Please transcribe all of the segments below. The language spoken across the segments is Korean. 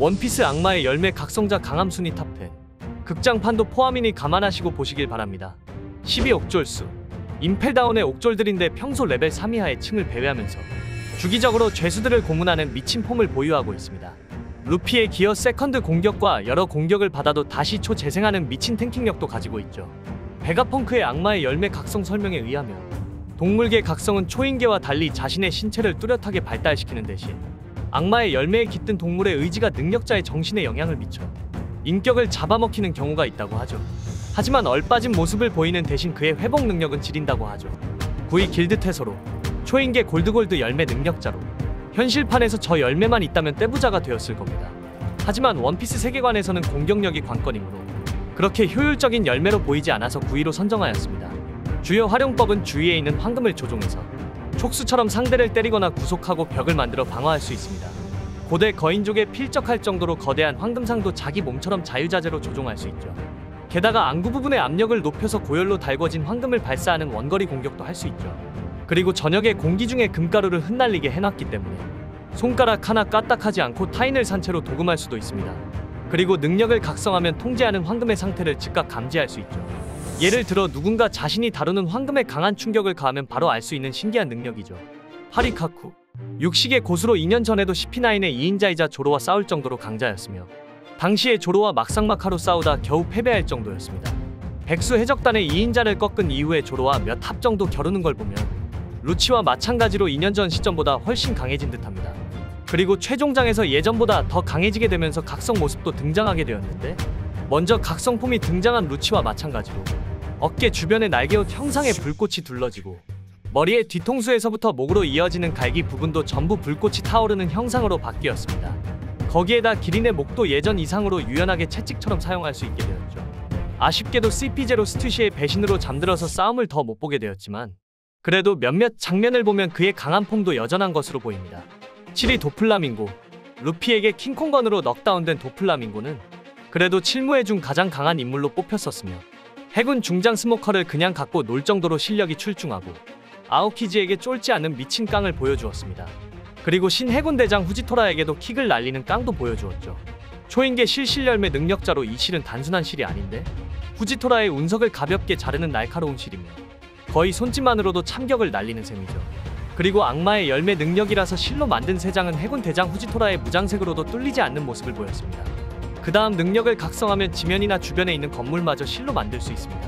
원피스 악마의 열매 각성자 강함 순위 탑10. 극장판도 포함이니 감안하시고 보시길 바랍니다. 12옥졸수. 임펠다운의 옥졸들인데 평소 레벨 3 이하의 층을 배회하면서 주기적으로 죄수들을 고문하는 미친 폼을 보유하고 있습니다. 루피의 기어 세컨드 공격과 여러 공격을 받아도 다시 초재생하는 미친 탱킹력도 가지고 있죠. 베가펑크의 악마의 열매 각성 설명에 의하면 동물계 각성은 초인계와 달리 자신의 신체를 뚜렷하게 발달시키는 대신 악마의 열매에 깃든 동물의 의지가 능력자의 정신에 영향을 미쳐 인격을 잡아먹히는 경우가 있다고 하죠. 하지만 얼빠진 모습을 보이는 대신 그의 회복 능력은 지린다고 하죠. 9위 길드 퇴소로 초인계 골드 열매 능력자로 현실판에서 저 열매만 있다면 떼부자가 되었을 겁니다. 하지만 원피스 세계관에서는 공격력이 관건이므로 그렇게 효율적인 열매로 보이지 않아서 9위로 선정하였습니다. 주요 활용법은 주위에 있는 황금을 조종해서 촉수처럼 상대를 때리거나 구속하고 벽을 만들어 방어할 수 있습니다. 고대 거인족에 필적할 정도로 거대한 황금상도 자기 몸처럼 자유자재로 조종할 수 있죠. 게다가 안구 부분의 압력을 높여서 고열로 달궈진 황금을 발사하는 원거리 공격도 할 수 있죠. 그리고 저녁에 공기 중에 금가루를 흩날리게 해놨기 때문에 손가락 하나 까딱하지 않고 타인을 산채로 도금할 수도 있습니다. 그리고 능력을 각성하면 통제하는 황금의 상태를 즉각 감지할 수 있죠. 예를 들어 누군가 자신이 다루는 황금에 강한 충격을 가하면 바로 알 수 있는 신기한 능력이죠. 하리카쿠. 육식의 고수로 2년 전에도 CP9의 2인자이자 조로와 싸울 정도로 강자였으며 당시에 조로와 막상막하로 싸우다 겨우 패배할 정도였습니다. 백수 해적단의 2인자를 꺾은 이후에 조로와 몇 합 정도 겨루는 걸 보면 루치와 마찬가지로 2년 전 시점보다 훨씬 강해진 듯합니다. 그리고 최종장에서 예전보다 더 강해지게 되면서 각성 모습도 등장하게 되었는데 먼저 각성폼이 등장한 루치와 마찬가지로 어깨 주변에 날개옷 형상의 불꽃이 둘러지고 머리의 뒤통수에서부터 목으로 이어지는 갈기 부분도 전부 불꽃이 타오르는 형상으로 바뀌었습니다. 거기에다 기린의 목도 예전 이상으로 유연하게 채찍처럼 사용할 수 있게 되었죠. 아쉽게도 CP0 스투시의 배신으로 잠들어서 싸움을 더 못 보게 되었지만 그래도 몇몇 장면을 보면 그의 강한 폼도 여전한 것으로 보입니다. 7위 도플라밍고. 루피에게 킹콩건으로 넉다운된 도플라밍고는 그래도 칠무회 중 가장 강한 인물로 뽑혔었으며 해군 중장 스모커를 그냥 갖고 놀 정도로 실력이 출중하고 아오키지에게 쫄지 않는 미친 깡을 보여주었습니다. 그리고 신해군 대장 후지토라에게도 킥을 날리는 깡도 보여주었죠. 초인계 실열매 능력자로 이 실은 단순한 실이 아닌데 후지토라의 운석을 가볍게 자르는 날카로운 실이며 거의 손짓만으로도 참격을 날리는 셈이죠. 그리고 악마의 열매 능력이라서 실로 만든 세장은 해군 대장 후지토라의 무장색으로도 뚫리지 않는 모습을 보였습니다. 그 다음 능력을 각성하면 지면이나 주변에 있는 건물마저 실로 만들 수 있습니다.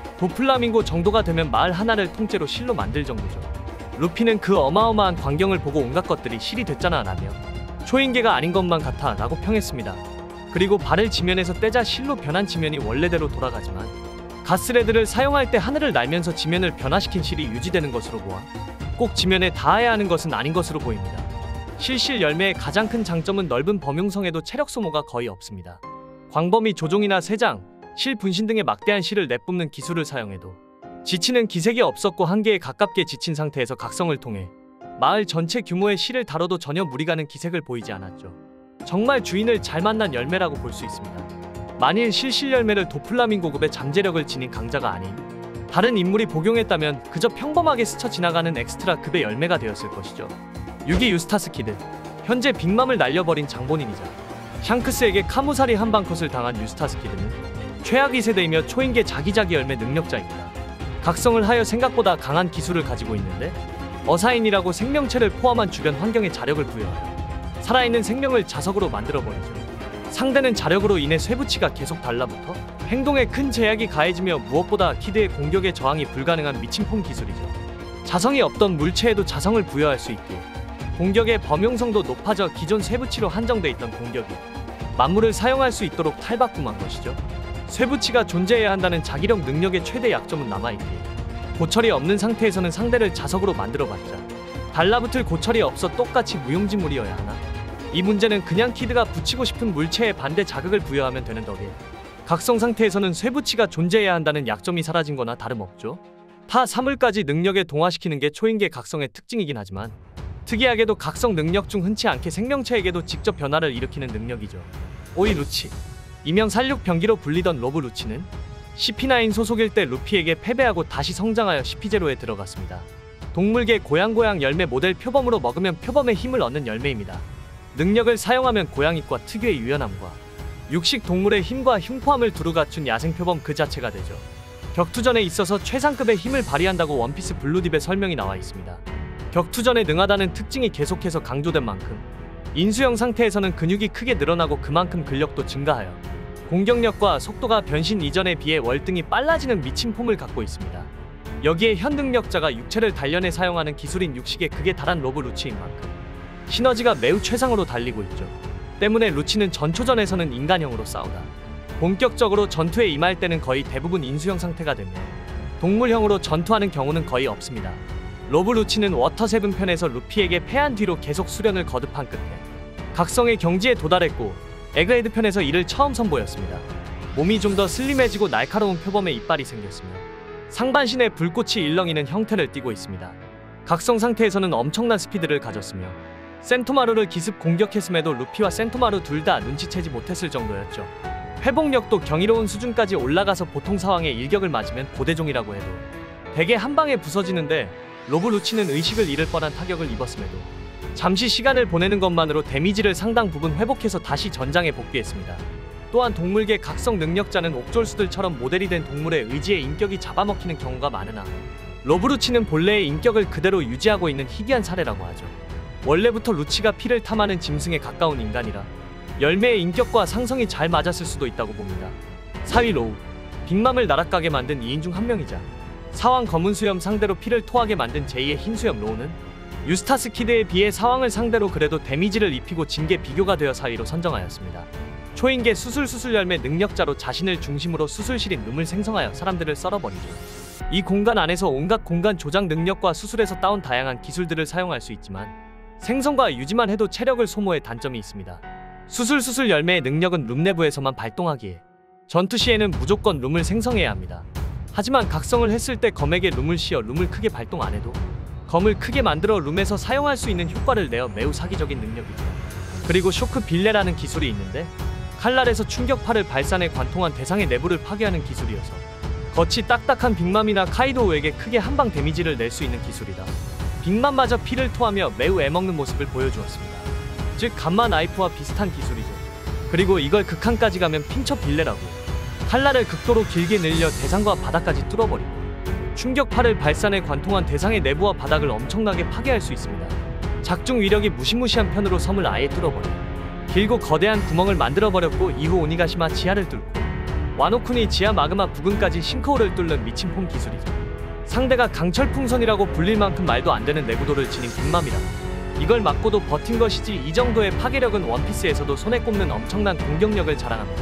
도플라밍고 정도가 되면 마을 하나를 통째로 실로 만들 정도죠. 루피는 그 어마어마한 광경을 보고 온갖 것들이 실이 됐잖아 라며 초인계가 아닌 것만 같아 라고 평했습니다. 그리고 발을 지면에서 떼자 실로 변한 지면이 원래대로 돌아가지만 가스레드를 사용할 때 하늘을 날면서 지면을 변화시킨 실이 유지되는 것으로 보아 꼭 지면에 닿아야 하는 것은 아닌 것으로 보입니다. 실실 열매의 가장 큰 장점은 넓은 범용성에도 체력 소모가 거의 없습니다. 광범위 조종이나 세장, 실 분신 등의 막대한 실을 내뿜는 기술을 사용해도 지치는 기색이 없었고 한계에 가깝게 지친 상태에서 각성을 통해 마을 전체 규모의 실을 다뤄도 전혀 무리 가는 기색을 보이지 않았죠. 정말 주인을 잘 만난 열매라고 볼 수 있습니다. 만일 실실 열매를 도플라밍고급의 잠재력을 지닌 강자가 아닌 다른 인물이 복용했다면 그저 평범하게 스쳐 지나가는 엑스트라 급의 열매가 되었을 것이죠. 6위 유스타스 키드. 현재 빅맘을 날려버린 장본인이자 샹크스에게 카무사리 한방컷을 당한 유스타스 키드는 최악 2세대이며 초인계 자기자기 열매 능력자입니다. 각성을 하여 생각보다 강한 기술을 가지고 있는데 어사인이라고 생명체를 포함한 주변 환경에 자력을 부여하여 살아있는 생명을 자석으로 만들어버리죠. 상대는 자력으로 인해 쇠붙이가 계속 달라붙어 행동에 큰 제약이 가해지며 무엇보다 키드의 공격에 저항이 불가능한 미친폼 기술이죠. 자성이 없던 물체에도 자성을 부여할 수 있고 공격의 범용성도 높아져 기존 쇠붙이로 한정돼 있던 공격이 만물을 사용할 수 있도록 탈바꿈한 것이죠. 쇠붙이가 존재해야 한다는 자기력 능력의 최대 약점은 남아있기에 고철이 없는 상태에서는 상대를 자석으로 만들어봤자 달라붙을 고철이 없어 똑같이 무용지물이어야 하나? 이 문제는 그냥 키드가 붙이고 싶은 물체에 반대 자극을 부여하면 되는 덕에 각성 상태에서는 쇠붙이가 존재해야 한다는 약점이 사라진 거나 다름없죠. 타 사물까지 능력에 동화시키는 게 초인계 각성의 특징이긴 하지만 특이하게도 각성 능력 중 흔치 않게 생명체에게도 직접 변화를 일으키는 능력이죠. 5위 루치. 이명 살육병기로 불리던 로브 루치는 CP9 소속일 때 루피에게 패배하고 다시 성장하여 CP0에 들어갔습니다. 동물계 고양고양 열매 모델 표범으로 먹으면 표범의 힘을 얻는 열매입니다. 능력을 사용하면 고양이과 특유의 유연함과 육식 동물의 힘과 흉포함을 두루 갖춘 야생표범 그 자체가 되죠. 격투전에 있어서 최상급의 힘을 발휘한다고 원피스 블루딥에 설명이 나와 있습니다. 격투전에 능하다는 특징이 계속해서 강조된 만큼 인수형 상태에서는 근육이 크게 늘어나고 그만큼 근력도 증가하여 공격력과 속도가 변신 이전에 비해 월등히 빨라지는 미친 폼을 갖고 있습니다. 여기에 현 능력자가 육체를 단련해 사용하는 기술인 육식의 극에 달한 로브 루치인 만큼 시너지가 매우 최상으로 달리고 있죠. 때문에 루치는 전초전에서는 인간형으로 싸우다 본격적으로 전투에 임할 때는 거의 대부분 인수형 상태가 되며 동물형으로 전투하는 경우는 거의 없습니다. 로브 루치는 워터7 편에서 루피에게 패한 뒤로 계속 수련을 거듭한 끝에 각성의 경지에 도달했고 에그헤드 편에서 이를 처음 선보였습니다. 몸이 좀 더 슬림해지고 날카로운 표범의 이빨이 생겼으며 상반신에 불꽃이 일렁이는 형태를 띠고 있습니다. 각성 상태에서는 엄청난 스피드를 가졌으며 센토마루를 기습 공격했음에도 루피와 센토마루 둘 다 눈치채지 못했을 정도였죠. 회복력도 경이로운 수준까지 올라가서 보통 상황에 일격을 맞으면 고대종이라고 해도 대개 한 방에 부서지는데 로브 루치는 의식을 잃을 뻔한 타격을 입었음에도 잠시 시간을 보내는 것만으로 데미지를 상당 부분 회복해서 다시 전장에 복귀했습니다. 또한 동물계 각성 능력자는 옥졸수들처럼 모델이 된 동물의 의지에 인격이 잡아먹히는 경우가 많으나 로브 루치는 본래의 인격을 그대로 유지하고 있는 희귀한 사례라고 하죠. 원래부터 루치가 피를 탐하는 짐승에 가까운 인간이라 열매의 인격과 상성이 잘 맞았을 수도 있다고 봅니다. 4위 로우, 빅맘을 날아가게 만든 2인 중 한 명이자 사왕 검은 수염 상대로 피를 토하게 만든 제2의 흰 수염 로우는 유스타스 키드에 비해 사왕을 상대로 그래도 데미지를 입히고 진 게 비교가 되어 4위로 선정하였습니다. 초인계 수술 열매 능력자로 자신을 중심으로 수술실인 룸을 생성하여 사람들을 썰어버리죠. 이 공간 안에서 온갖 공간 조작 능력과 수술에서 따온 다양한 기술들을 사용할 수 있지만 생성과 유지만 해도 체력을 소모해 단점이 있습니다. 수술 열매의 능력은 룸 내부에서만 발동하기에 전투 시에는 무조건 룸을 생성해야 합니다. 하지만 각성을 했을 때 검에게 룸을 씌워 룸을 크게 발동 안 해도 검을 크게 만들어 룸에서 사용할 수 있는 효과를 내어 매우 사기적인 능력이죠. 그리고 쇼크 빌레라는 기술이 있는데 칼날에서 충격파를 발산해 관통한 대상의 내부를 파괴하는 기술이어서 겉이 딱딱한 빅맘이나 카이도우에게 크게 한방 데미지를 낼 수 있는 기술이다. 빅맘마저 피를 토하며 매우 애먹는 모습을 보여주었습니다. 즉 감마 나이프와 비슷한 기술이죠. 그리고 이걸 극한까지 가면 핀처 빌레라고 칼날을 극도로 길게 늘려 대상과 바닥까지 뚫어버리고 충격파를 발산해 관통한 대상의 내부와 바닥을 엄청나게 파괴할 수 있습니다. 작중 위력이 무시무시한 편으로 섬을 아예 뚫어버려 길고 거대한 구멍을 만들어버렸고 이후 오니가시마 지하를 뚫고 와노쿠니 지하 마그마 부근까지 싱크홀을 뚫는 미친 폼 기술이죠. 상대가 강철풍선이라고 불릴 만큼 말도 안 되는 내구도를 지닌 빅맘이라 이걸 맞고도 버틴 것이지 이 정도의 파괴력은 원피스에서도 손에 꼽는 엄청난 공격력을 자랑합니다.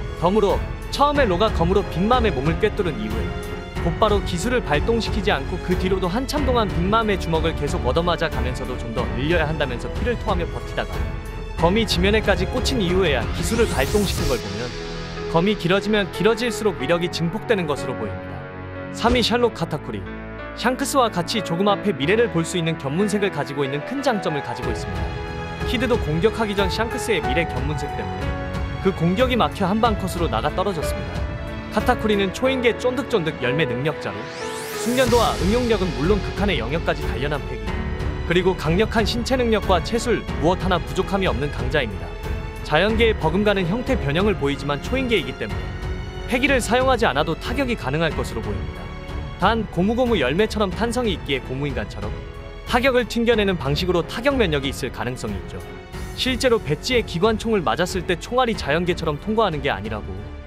덤으로 처음에 로가 검으로 빅맘의 몸을 꿰뚫은 이후에 곧바로 기술을 발동시키지 않고 그 뒤로도 한참 동안 빅맘의 주먹을 계속 얻어맞아 가면서도 좀 더 늘려야 한다면서 피를 토하며 버티다가 검이 지면에까지 꽂힌 이후에야 기술을 발동시킨 걸 보면 검이 길어지면 길어질수록 위력이 증폭되는 것으로 보입니다. 3위 샬롯 카타쿠리, 샹크스와 같이 조금 앞에 미래를 볼 수 있는 견문색을 가지고 있는 큰 장점을 가지고 있습니다. 키드도 공격하기 전 샹크스의 미래 견문색 때문에 그 공격이 막혀 한방 컷으로 나가 떨어졌습니다. 카타쿠리는 초인계 쫀득쫀득 열매 능력자로 숙련도와 응용력은 물론 극한의 영역까지 단련한 패기, 그리고 강력한 신체 능력과 체술 무엇 하나 부족함이 없는 강자입니다. 자연계의 버금가는 형태 변형을 보이지만 초인계이기 때문에 패기를 사용하지 않아도 타격이 가능할 것으로 보입니다. 단 고무고무 열매처럼 탄성이 있기에 고무인간처럼 타격을 튕겨내는 방식으로 타격 면역이 있을 가능성이 있죠. 실제로 배지의 기관총을 맞았을 때 총알이 자연계처럼 통과하는 게 아니라고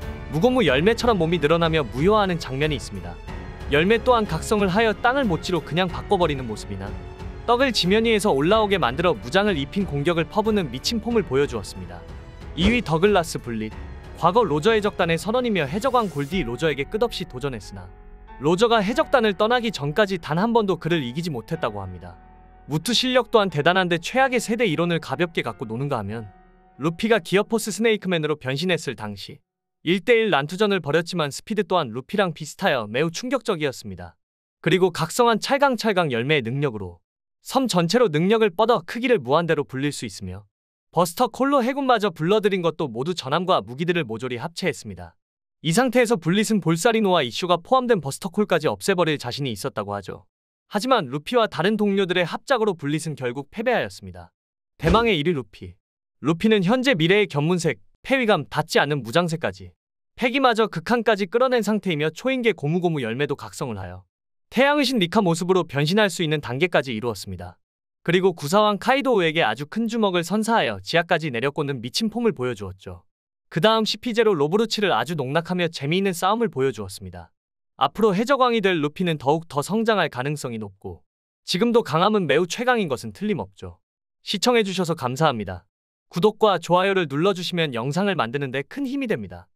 무고무 열매처럼 몸이 늘어나며 무효화하는 장면이 있습니다. 열매 또한 각성을 하여 땅을 못지로 그냥 바꿔버리는 모습이나 떡을 지면 위에서 올라오게 만들어 무장을 입힌 공격을 퍼부는 미친 폼을 보여주었습니다. 2위 더글라스 블릿, 과거 로저의 적단의 선원이며 해적왕 골디 로저에게 끝없이 도전했으나 로저가 해적단을 떠나기 전까지 단 한 번도 그를 이기지 못했다고 합니다. 무투 실력 또한 대단한데 최악의 세대 이론을 가볍게 갖고 노는가 하면 루피가 기어포스 스네이크맨으로 변신했을 당시 1대1 난투전을 벌였지만 스피드 또한 루피랑 비슷하여 매우 충격적이었습니다. 그리고 각성한 찰강찰강 열매의 능력으로 섬 전체로 능력을 뻗어 크기를 무한대로 불릴 수 있으며 버스터 콜로 해군마저 불러들인 것도 모두 전함과 무기들을 모조리 합체했습니다. 이 상태에서 블릿은 볼사리노와 이슈가 포함된 버스터 콜까지 없애버릴 자신이 있었다고 하죠. 하지만 루피와 다른 동료들의 합작으로 블릿은 결국 패배하였습니다. 대망의 1위 루피, 루피는 현재 미래의 견문색, 폐위감 닿지 않는 무장색까지 패기마저 극한까지 끌어낸 상태이며 초인계 고무고무 열매도 각성을 하여 태양의 신 리카 모습으로 변신할 수 있는 단계까지 이루었습니다. 그리고 구사왕 카이도우에게 아주 큰 주먹을 선사하여 지하까지 내려꽂는 미친 폼을 보여주었죠. 그 다음 CP0 로브루치를 아주 농락하며 재미있는 싸움을 보여주었습니다. 앞으로 해적왕이 될 루피는 더욱 더 성장할 가능성이 높고 지금도 강함은 매우 최강인 것은 틀림없죠. 시청해주셔서 감사합니다. 구독과 좋아요를 눌러주시면 영상을 만드는 데 큰 힘이 됩니다.